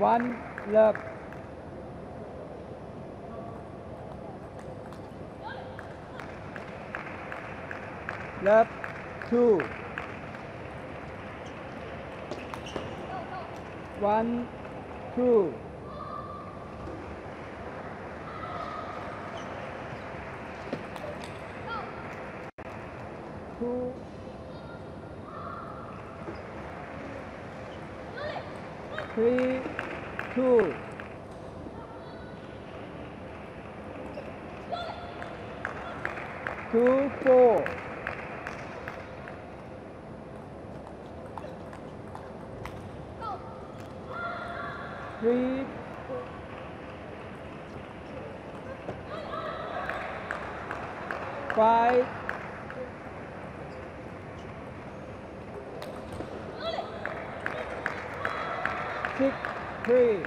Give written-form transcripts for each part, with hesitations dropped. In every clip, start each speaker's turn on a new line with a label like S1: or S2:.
S1: 1 love. Love 2. 1 2. 2 3 2 2 4 3 5 6 3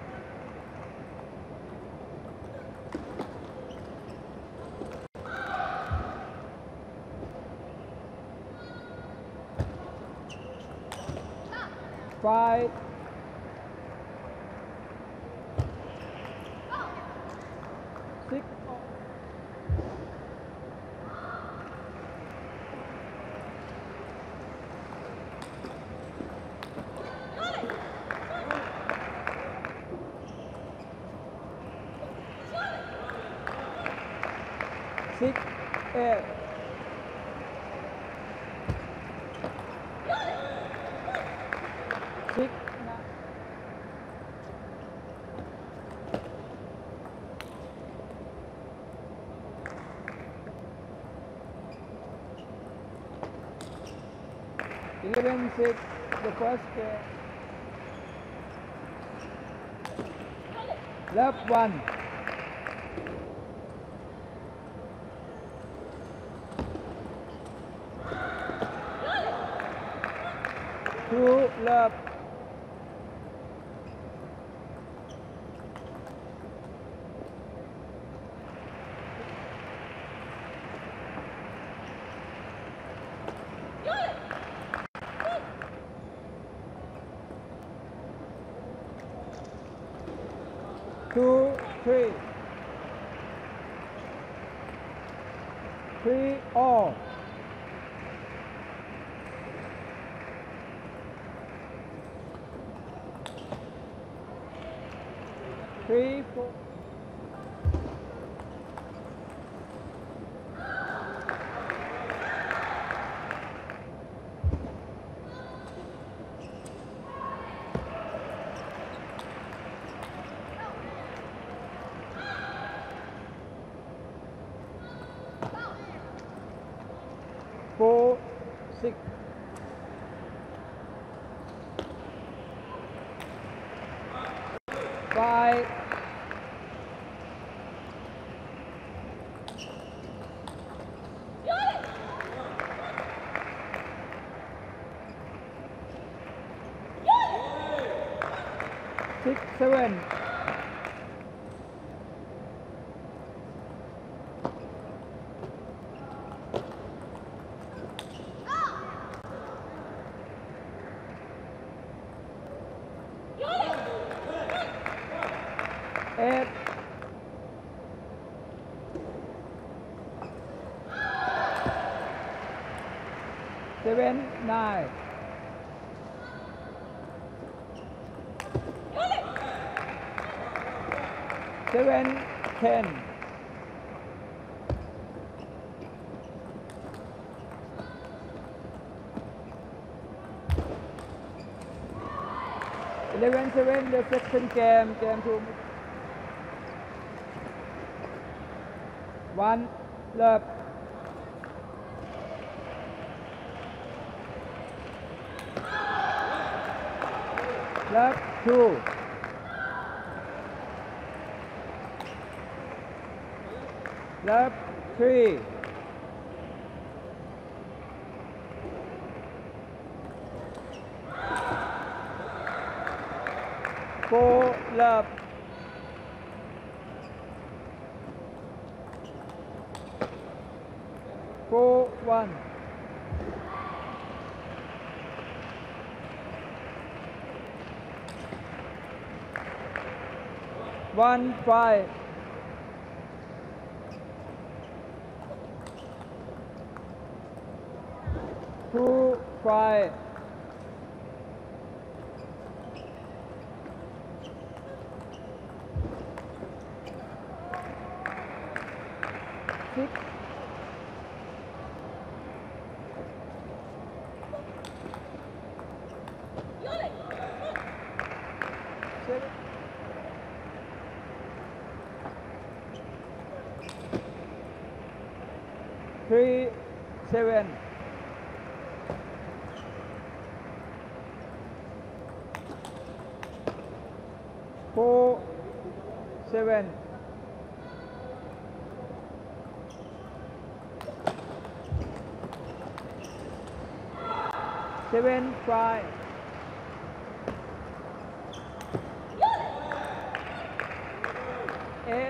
S1: 5 6 6 8 6 11 6 the first game. Love 1 2 love 2 3 3 all 3 4 4 6 5 6 7 8 7 9 7 10 11 7 the second game 2 1 love 2 love 3 4 love 4 1 5 1 5. 2 5. 6. 7. 3 7. 4 7. 7 5. 8.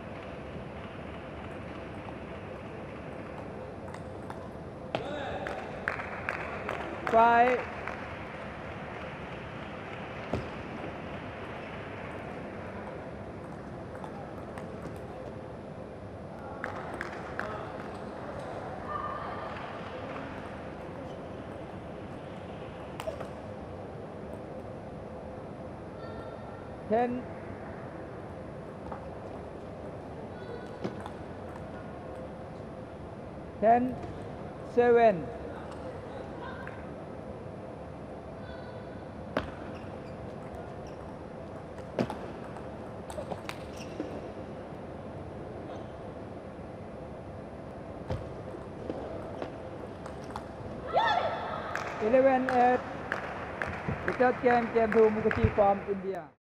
S1: 5. 10. 10 7. 11 8 พิกัดเกมทูมุกชีฟอร์มอินเดีย